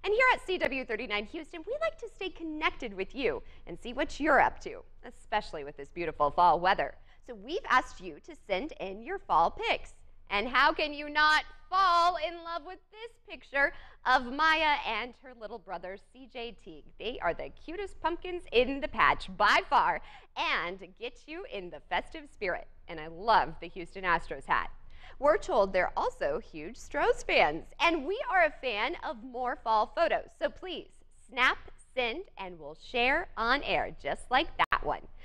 And here at CW39 Houston, we like to stay connected with you and see what you're up to, especially with this beautiful fall weather. So we've asked you to send in your fall pics. And how can you not fall in love with this picture of Maya and her little brother, CJ Teague? They are the cutest pumpkins in the patch by far and get you in the festive spirit. And I love the Houston Astros hat. We're told they're also huge Stros fans, and we are a fan of more fall photos. So please snap, send, and we'll share on air just like that one.